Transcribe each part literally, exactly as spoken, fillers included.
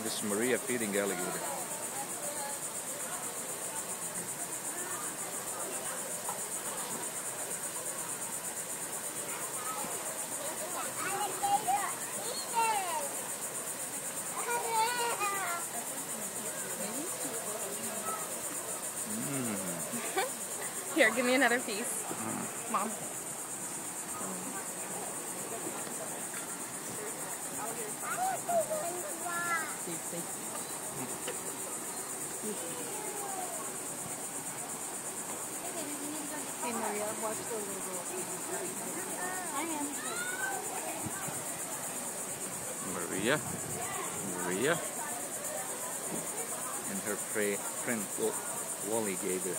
This is Maria feeding alligator. Mm. Here, give me another piece. Mm. Mom. Hey Maria, watch the little girl. I am. Maria, Maria, and her friend alligator.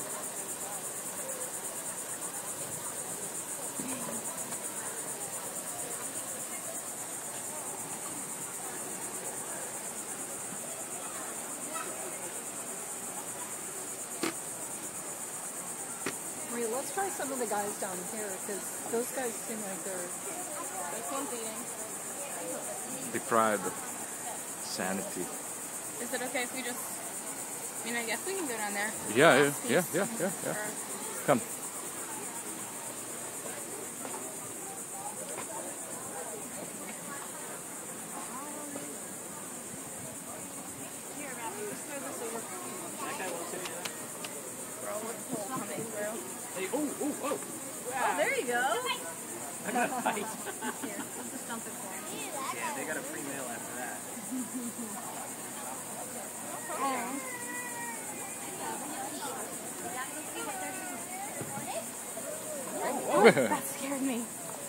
Maria, let's try some of the guys down here, because those guys seem like they're... This one's eating. Deprived of sanity. Is it okay if we just... I mean, I guess we can go down there. Yeah, yeah, yeah, yeah, yeah, yeah. Come. Here, Matthew, just throw this over. That guy won't sit in there. Bro, what's the hole coming through? Hey, oh, oh, oh. Wow. Oh, there you go. I got a fight. Here, let's just dump it for him. Yeah, they got a free meal after that. Oh. Oh, that scared me.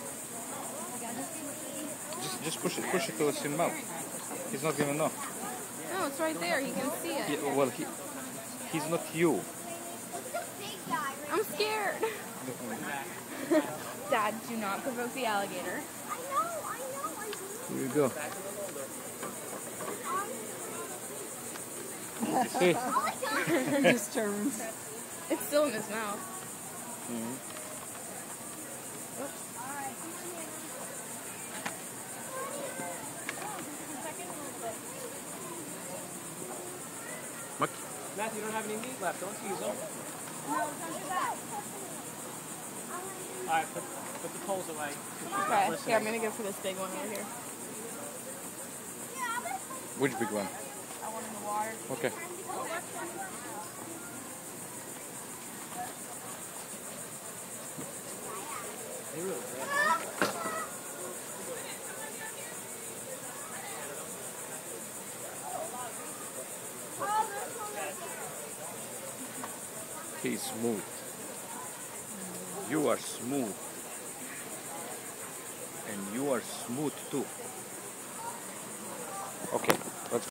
Just, just push it, push it to his mouth. He's not gonna know. No, it's right there. He can see it. Yeah, well, he, he's not you. I'm scared. Dad, do not provoke the alligator. Here you go. See? Just turns. It's still in his mouth. Mm-hmm. Matthew, you don't have any meat left. Don't use them. Alright, put, put the poles away. Okay, here, I'm going to go for this big one over here. Which big one? I want in the water. Okay. They really bad. He's smooth. You are smooth. And you are smooth too. Okay, let's go.